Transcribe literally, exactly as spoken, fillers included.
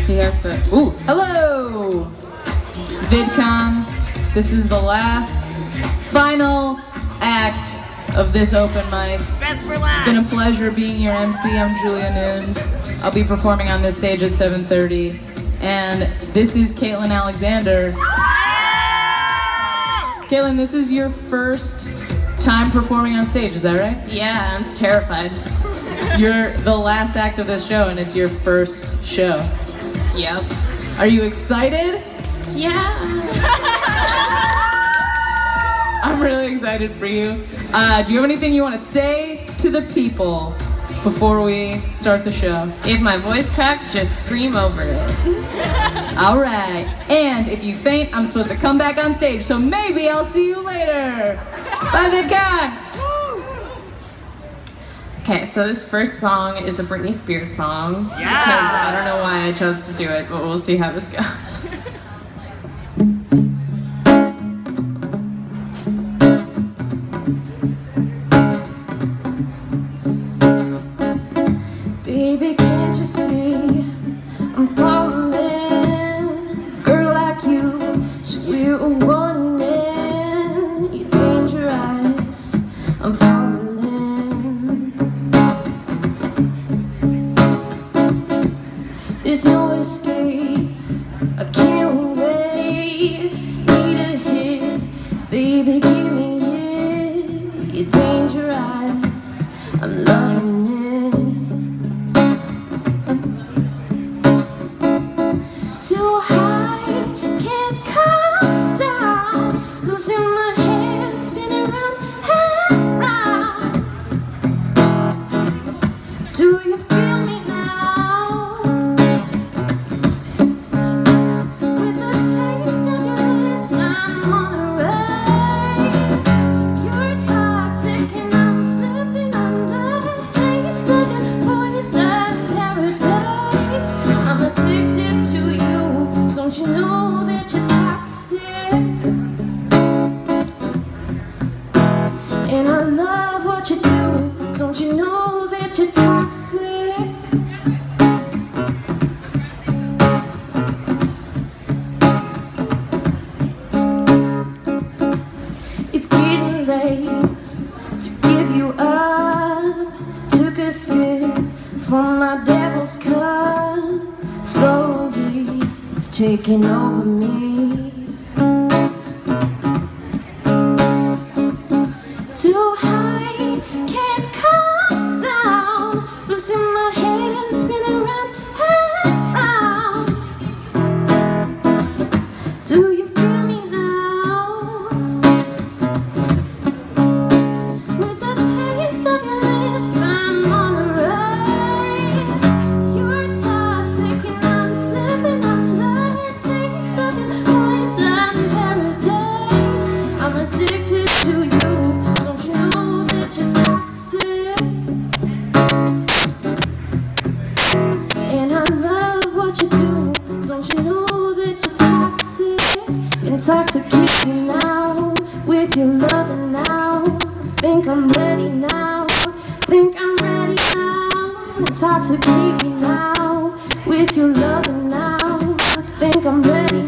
He has to. Ooh, hello! VidCon. This is the last, final act of this open mic. Best for last. It's been a pleasure being your M C. I'm Julia Nunes. I'll be performing on this stage at seven thirty. And this is Caitlin Alexander. Caitlin, this is your first time performing on stage, is that right? Yeah, I'm terrified. You're the last act of this show and it's your first show. Yep. Are you excited? Yeah. I'm really excited for you. Uh, do you have anything you want to say to the people before we start the show? If my voice cracks, just scream over it. All right. And if you faint, I'm supposed to come back on stage, so maybe I'll see you later. Bye, VidCon. Okay, so this first song is a Britney Spears song. Yeah. Because I don't know why I chose to do it, but we'll see how this goes. Baby, can't you see I'm falling? Girl like you, should we warning? You're dangerous, I'm falling. There's no escape, I can't wait. Need a hit, baby, give me it. You're dangerous, I'm loving it. Too high, can't come down. Losing my head, spinning round and round. Do you feel me now? With the taste of your lips, I'm on a ride. You're toxic and I'm slipping under the taste of your poison paradise. I'm addicted to you. Don't you know that you're toxic? And I love what you do. Don't you know that you're toxic? It's getting late to give you up. Took a sip from my devil's cup. Slowly it's taking over me. Too high, can't come down. Losing my head, spinning round and round. Do you feel me now? With the taste of your lips, I'm on a ride. You're toxic and I'm slipping under the taste of your poison paradise. I'm addicted to you. Don't you know that you're toxic? And I love what you do. Don't you know that you're toxic? Intoxicate me now with your loving now. Think I'm ready now. Think I'm ready now. Intoxicate me now with your loving now. I think I'm ready